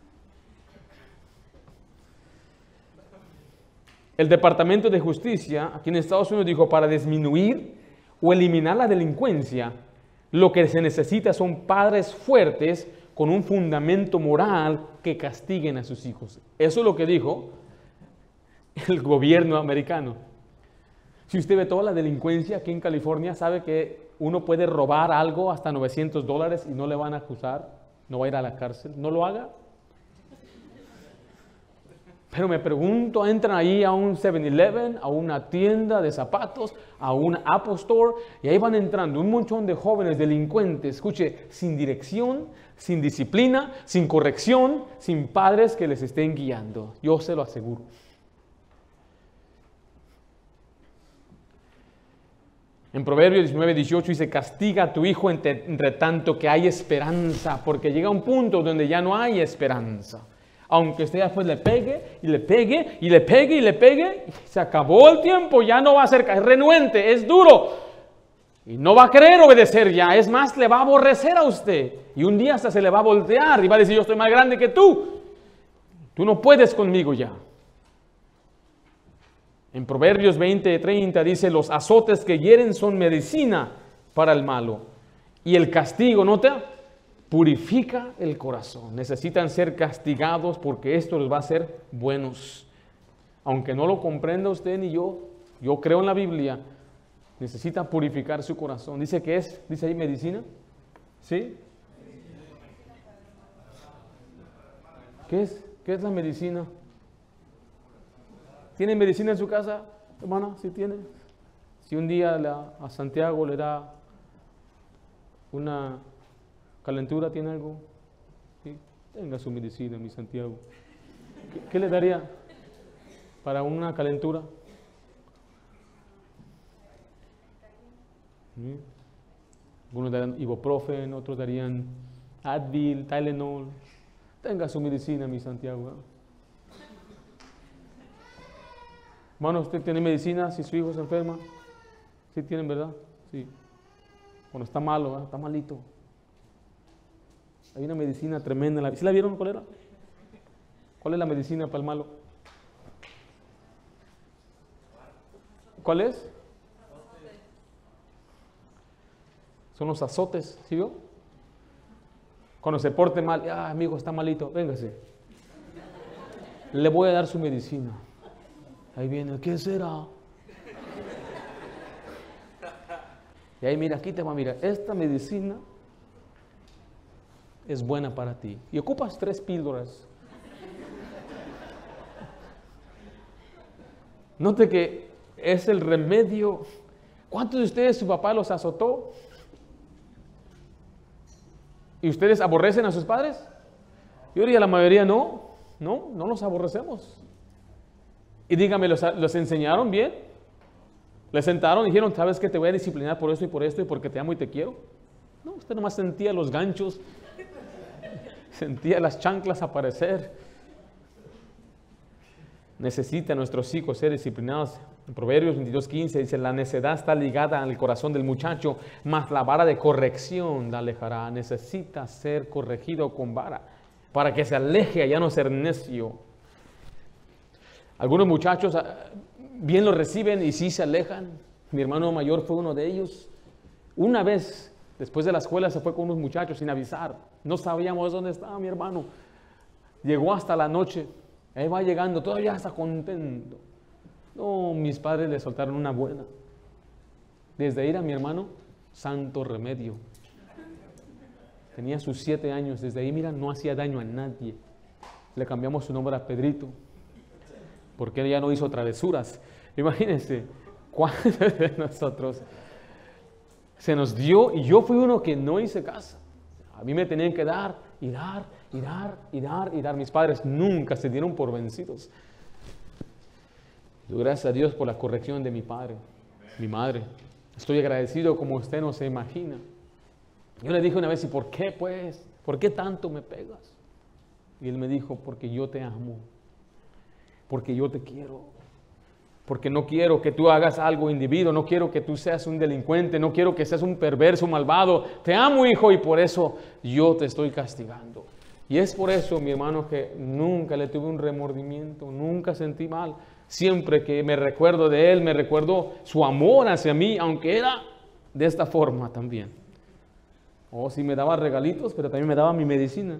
[SPEAKER 1] El Departamento de Justicia aquí en Estados Unidos dijo, para disminuir o eliminar la delincuencia, lo que se necesita son padres fuertes con un fundamento moral que castiguen a sus hijos. Eso es lo que dijo el gobierno americano. Si usted ve toda la delincuencia aquí en California, sabe que uno puede robar algo hasta $900 y no le van a acusar, no va a ir a la cárcel. No lo haga. Pero me pregunto, entran ahí a un 7-Eleven, a una tienda de zapatos, a un Apple Store, y ahí van entrando un montón de jóvenes delincuentes, escuche, sin dirección, sin disciplina, sin corrección, sin padres que les estén guiando. Yo se lo aseguro. En Proverbios 19:18 dice, castiga a tu hijo entre tanto que hay esperanza, porque llega un punto donde ya no hay esperanza. Aunque usted después le pegue, y le pegue, y le pegue, y le pegue, se acabó el tiempo, ya no va a ser, es renuente, es duro. Y no va a querer obedecer ya, es más, le va a aborrecer a usted. Y un día hasta se le va a voltear y va a decir, yo estoy más grande que tú. Tú no puedes conmigo ya. En Proverbios 20:30 dice, los azotes que hieren son medicina para el malo. Y el castigo, ¿nota? Purifica el corazón. Necesitan ser castigados porque esto les va a hacer buenos. Aunque no lo comprenda usted ni yo creo en la Biblia, necesita purificar su corazón. Dice que dice ahí medicina. ¿Sí? ¿Qué es la medicina? ¿Tiene medicina en su casa, hermana? ¿Sí tiene? Si un día a Santiago le da una calentura, ¿tiene algo? ¿Sí? Tenga su medicina, mi Santiago. ¿Qué le daría para una calentura? ¿Sí? Algunos darían ibuprofen, otros darían Advil, Tylenol. Tenga su medicina, mi Santiago. Hermano, ¿usted tiene medicina si su hijo se enferma? ¿Sí tienen, verdad? Sí. Cuando está malo, ¿verdad? Está malito. Hay una medicina tremenda. ¿Sí la vieron cuál era? ¿Cuál es la medicina para el malo? ¿Cuál es? Son los azotes, ¿sí vio? Cuando se porte mal, amigo, está malito, véngase. Le voy a dar su medicina. Ahí viene, ¿qué será? Y ahí mira, aquí te va, mira, esta medicina es buena para ti. Y ocupas 3 píldoras. Note que es el remedio. ¿Cuántos de ustedes su papá los azotó? ¿Y ustedes aborrecen a sus padres? Yo diría la mayoría no los aborrecemos. Y dígame, ¿los enseñaron bien? Le sentaron y dijeron, ¿sabes qué? Te voy a disciplinar por esto y porque te amo y te quiero. No, usted nomás sentía los ganchos, sentía las chanclas aparecer. Necesitan nuestros hijos ser disciplinados. En Proverbios 22:15 dice, la necedad está ligada al corazón del muchacho, mas la vara de corrección la alejará. Necesita ser corregido con vara para que se aleje a ya no ser necio. Algunos muchachos bien lo reciben y sí se alejan. Mi hermano mayor fue uno de ellos. Una vez, después de la escuela, se fue con unos muchachos sin avisar. No sabíamos dónde estaba mi hermano. Llegó hasta la noche. Ahí va llegando, todavía está contento. No, mis padres le soltaron una buena. Desde ahí a mi hermano, santo remedio. Tenía sus 7 años. Desde ahí, mira, no hacía daño a nadie. Le cambiamos su nombre a Pedrito, porque él ya no hizo travesuras. Imagínense, ¿cuántos de nosotros se nos dio? Y yo fui uno que no hice caso. A mí me tenían que dar y dar y dar y dar y dar. Mis padres nunca se dieron por vencidos. Doy gracias a Dios por la corrección de mi padre, mi madre. Estoy agradecido como usted no se imagina. Yo le dije una vez, ¿y por qué pues? ¿Por qué tanto me pegas? Y él me dijo, porque yo te amo, porque yo te quiero, porque no quiero que tú hagas algo individuo, no quiero que tú seas un delincuente, no quiero que seas un perverso, malvado. Te amo, hijo, y por eso yo te estoy castigando. Y es por eso, mi hermano, que nunca le tuve un remordimiento, nunca sentí mal. Siempre que me recuerdo de él, me recuerdo su amor hacia mí, aunque era de esta forma también. Oh, sí me daba regalitos, pero también me daba mi medicina.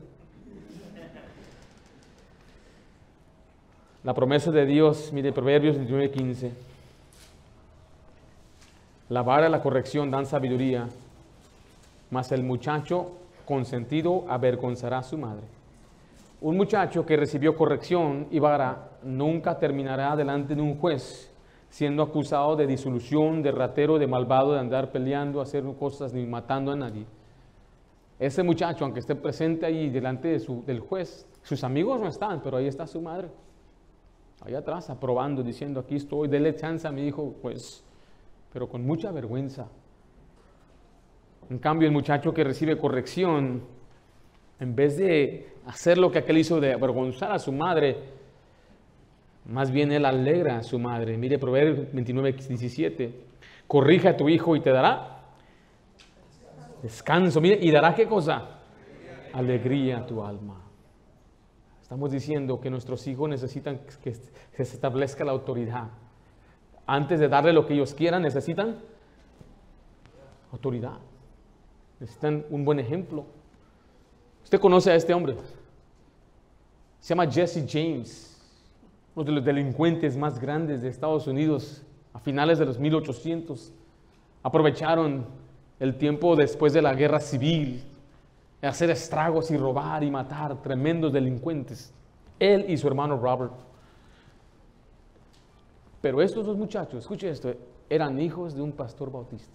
[SPEAKER 1] La promesa de Dios, mire, Proverbios 19:15. La vara de la corrección dan sabiduría, mas el muchacho consentido avergonzará a su madre. Un muchacho que recibió corrección y vara nunca terminará delante de un juez siendo acusado de disolución, de ratero, de malvado, de andar peleando, hacer cosas ni matando a nadie. Ese muchacho, aunque esté presente ahí delante del juez, sus amigos no están, pero ahí está su madre. Allá atrás, aprobando, diciendo, aquí estoy, dele chance a mi hijo, pues, pero con mucha vergüenza. En cambio, el muchacho que recibe corrección, en vez de hacer lo que aquel hizo de avergonzar a su madre, más bien él alegra a su madre. Mire, Proverbios 29:17. Corrige a tu hijo y te dará descanso. Mire, ¿y dará qué cosa? Alegría a tu alma. Estamos diciendo que nuestros hijos necesitan que se establezca la autoridad. Antes de darle lo que ellos quieran, necesitan autoridad. Necesitan un buen ejemplo. Usted conoce a este hombre. Se llama Jesse James, uno de los delincuentes más grandes de Estados Unidos a finales de los 1800. Aprovecharon el tiempo después de la guerra civil de hacer estragos y robar y matar, tremendos delincuentes. Él y su hermano Robert. Pero estos dos muchachos, escuche esto, eran hijos de un pastor bautista.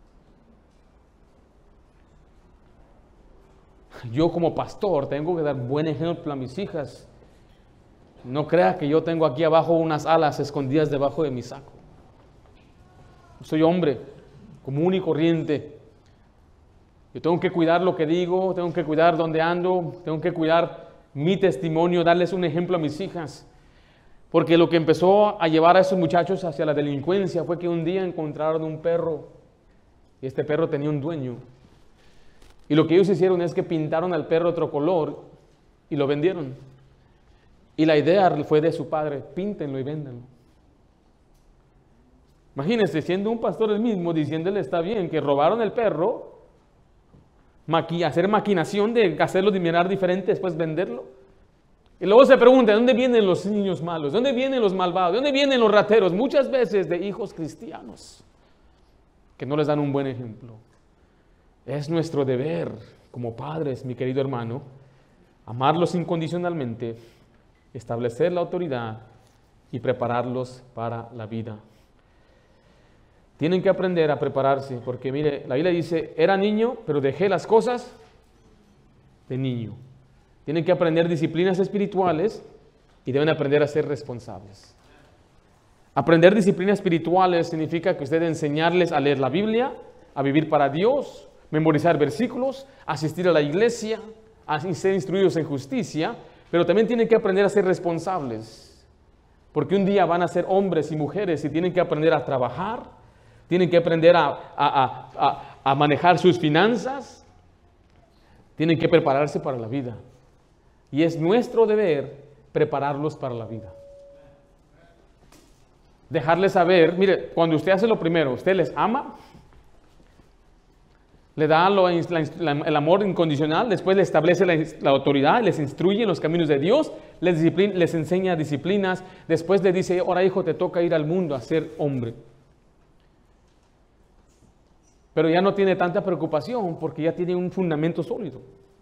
[SPEAKER 1] Yo como pastor tengo que dar buen ejemplo a mis hijas. No crea que yo tengo aquí abajo unas alas escondidas debajo de mi saco. Soy hombre común y corriente. Yo tengo que cuidar lo que digo, tengo que cuidar dónde ando, tengo que cuidar mi testimonio, darles un ejemplo a mis hijas. Porque lo que empezó a llevar a esos muchachos hacia la delincuencia fue que un día encontraron un perro y este perro tenía un dueño. Y lo que ellos hicieron es que pintaron al perro otro color y lo vendieron. Y la idea fue de su padre, píntenlo y véndanlo. Imagínense, siendo un pastor el mismo, diciéndole está bien que robaron el perro, hacer maquinación de hacerlo de mirar diferente, después venderlo. Y luego se pregunta, ¿de dónde vienen los niños malos? ¿De dónde vienen los malvados? ¿De dónde vienen los rateros? Muchas veces de hijos cristianos que no les dan un buen ejemplo. Es nuestro deber como padres, mi querido hermano, amarlos incondicionalmente, establecer la autoridad y prepararlos para la vida. Tienen que aprender a prepararse, porque mire, la Biblia dice, era niño, pero dejé las cosas de niño. Tienen que aprender disciplinas espirituales y deben aprender a ser responsables. Aprender disciplinas espirituales significa que usted enseñarles a leer la Biblia, a vivir para Dios, memorizar versículos, asistir a la iglesia, a ser instruidos en justicia, pero también tienen que aprender a ser responsables, porque un día van a ser hombres y mujeres y tienen que aprender a trabajar, tienen que aprender a manejar sus finanzas, tienen que prepararse para la vida. Y es nuestro deber prepararlos para la vida. Dejarles saber, mire, cuando usted hace lo primero, usted les ama, le da el amor incondicional, después le establece la autoridad, les instruye en los caminos de Dios, les enseña disciplinas, después le dice, ahora hijo, te toca ir al mundo a ser hombre. Pero ya no tiene tanta preocupación porque ya tiene un fundamento sólido.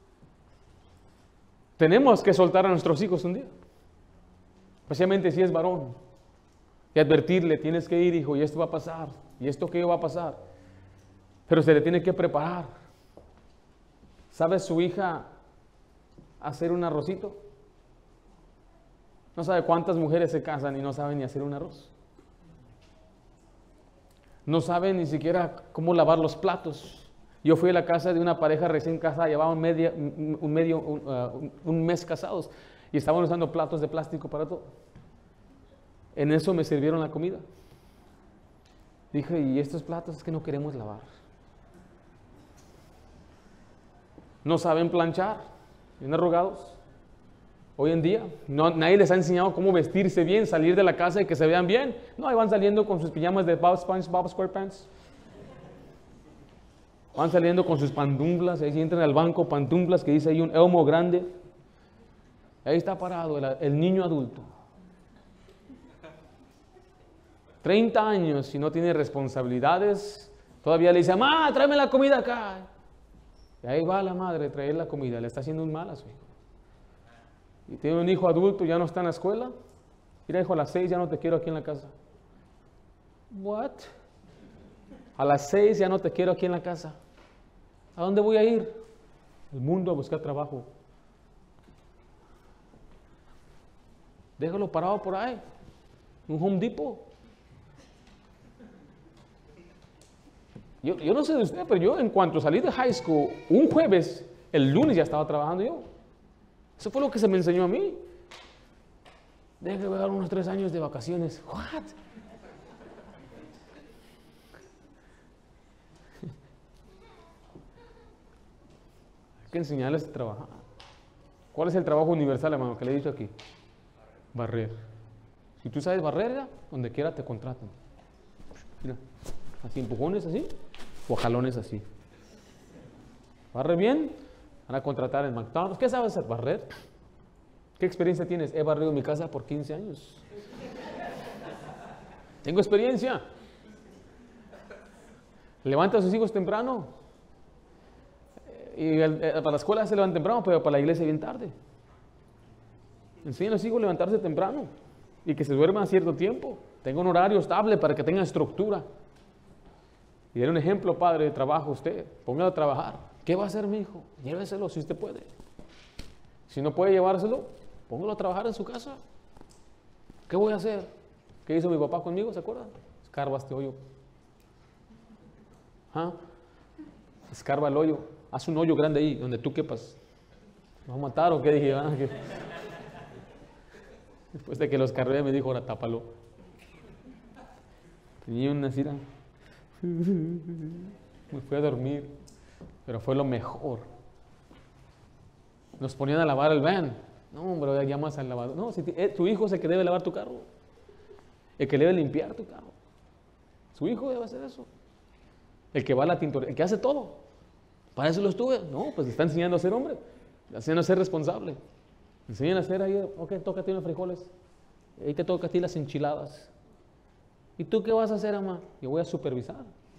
[SPEAKER 1] Tenemos que soltar a nuestros hijos un día, especialmente si es varón, y advertirle, tienes que ir, hijo, y esto va a pasar, y esto que va a pasar. Pero se le tiene que preparar. ¿Sabe su hija hacer un arrocito? No sabe cuántas mujeres se casan y no saben ni hacer un arroz. No saben ni siquiera cómo lavar los platos. Yo fui a la casa de una pareja recién casada, llevaban un mes casados y estaban usando platos de plástico para todo. En eso me sirvieron la comida. Dije, ¿y estos platos es que no queremos lavar? No saben planchar, bien arrugados. Hoy en día, nadie les ha enseñado cómo vestirse bien, salir de la casa y que se vean bien. No, ahí van saliendo con sus pijamas de Bob SquarePants. Van saliendo con sus pantuflas, ahí entran al banco, pantuflas que dice ahí un Elmo grande. Ahí está parado el niño adulto. 30 años y no tiene responsabilidades. Todavía le dice, mamá, tráeme la comida acá. Y ahí va la madre a traer la comida, le está haciendo un mal a su hijo. Y tiene un hijo adulto, ya no está en la escuela. Mira, hijo, a las 6 ya no te quiero aquí en la casa. What? A las 6 ya no te quiero aquí en la casa. ¿A dónde voy a ir? Al mundo a buscar trabajo. Déjalo parado por ahí. Un Home Depot. Yo no sé de usted, pero yo en cuanto salí de high school, un jueves, el lunes ya estaba trabajando yo. Eso fue lo que se me enseñó a mí. Déjame dar unos 3 años de vacaciones. What? Hay que enseñarles a trabajar. ¿Cuál es el trabajo universal, hermano, que le he dicho aquí? Barrer. Si tú sabes barrer, donde quiera te contratan. Mira, así empujones así, o jalones así. Barre bien, van a contratar en McDonald's. ¿Qué sabes hacer? Barrer. ¿Qué experiencia tienes? He barrido mi casa por 15 años. Tengo experiencia. Levanta a sus hijos temprano. Y para la escuela se levantan temprano, pero para la iglesia bien tarde. Enseña a los hijos a levantarse temprano y que se duerman a cierto tiempo. Tenga un horario estable para que tengan estructura. Y déle un ejemplo, padre, de trabajo a usted. Póngalo a trabajar. ¿Qué va a hacer mi hijo? Lléveselo si usted puede. Si no puede llevárselo, póngalo a trabajar en su casa. ¿Qué voy a hacer? ¿Qué hizo mi papá conmigo? ¿Se acuerdan? Escarba este hoyo. ¿Ah? Escarba el hoyo. Haz un hoyo grande ahí, donde tú quepas. ¿Me va a matar o qué? Dije, después de que los cargué me dijo, ahora tápalo. Tenía una cira. Me fui a dormir, pero fue lo mejor. Nos ponían a lavar el van. No, hombre, ya llamas al lavador. No, si tu hijo es el que debe lavar tu carro, el que debe limpiar tu carro. Su hijo debe hacer eso. El que va a la tintorería, el que hace todo. Para eso lo estuve. No, pues le está enseñando a ser hombre, le enseñan a ser responsable. Le enseñan a hacer ahí, ok, toca a ti los frijoles, ahí te toca a ti las enchiladas. ¿Y tú qué vas a hacer, mamá? Yo voy a supervisar.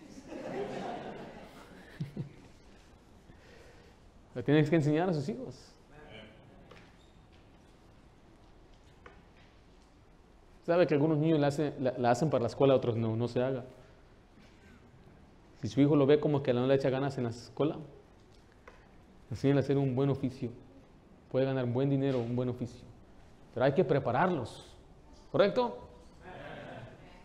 [SPEAKER 1] Le tienes que enseñar a sus hijos. ¿Sabe que algunos niños la hacen para la escuela, otros no? No se haga. Si su hijo lo ve como que no le echa ganas en la escuela, enséñale a hacer un buen oficio. Puede ganar buen dinero, un buen oficio. Pero hay que prepararlos. ¿Correcto?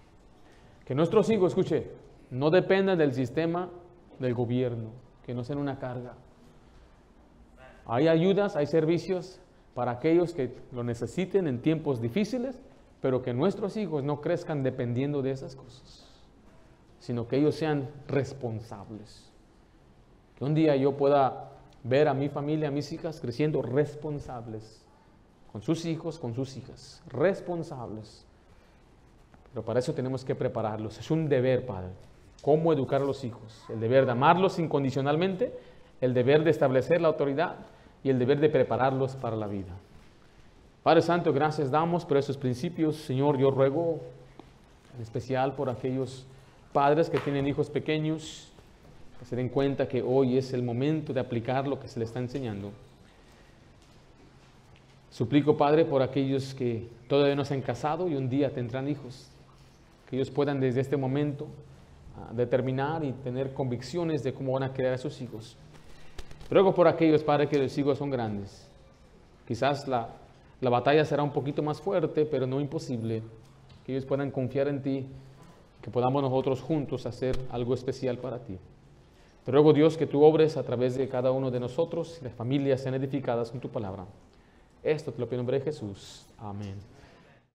[SPEAKER 1] Que nuestros hijos, escuche, no dependan del sistema del gobierno, que no sean una carga. Hay ayudas, hay servicios para aquellos que lo necesiten en tiempos difíciles, pero que nuestros hijos no crezcan dependiendo de esas cosas, sino que ellos sean responsables. Que un día yo pueda ver a mi familia, a mis hijas creciendo responsables, con sus hijos, con sus hijas, responsables. Pero para eso tenemos que prepararlos. Es un deber, Padre. ¿Cómo educar a los hijos? El deber de amarlos incondicionalmente, el deber de establecer la autoridad y el deber de prepararlos para la vida. Padre Santo, gracias damos por esos principios. Señor, yo ruego en especial por aquellos padres que tienen hijos pequeños, que se den cuenta que hoy es el momento de aplicar lo que se les está enseñando. Suplico, Padre, por aquellos que todavía no se han casado y un día tendrán hijos, que ellos puedan desde este momento determinar y tener convicciones de cómo van a criar a sus hijos. Ruego por aquellos, Padre, que los hijos son grandes. Quizás la batalla será un poquito más fuerte, pero no imposible. Que ellos puedan confiar en ti, que podamos nosotros juntos hacer algo especial para ti. Te ruego, Dios, que tú obres a través de cada uno de nosotros y las familias sean edificadas con tu palabra. Esto te lo pido en nombre de Jesús. Amén.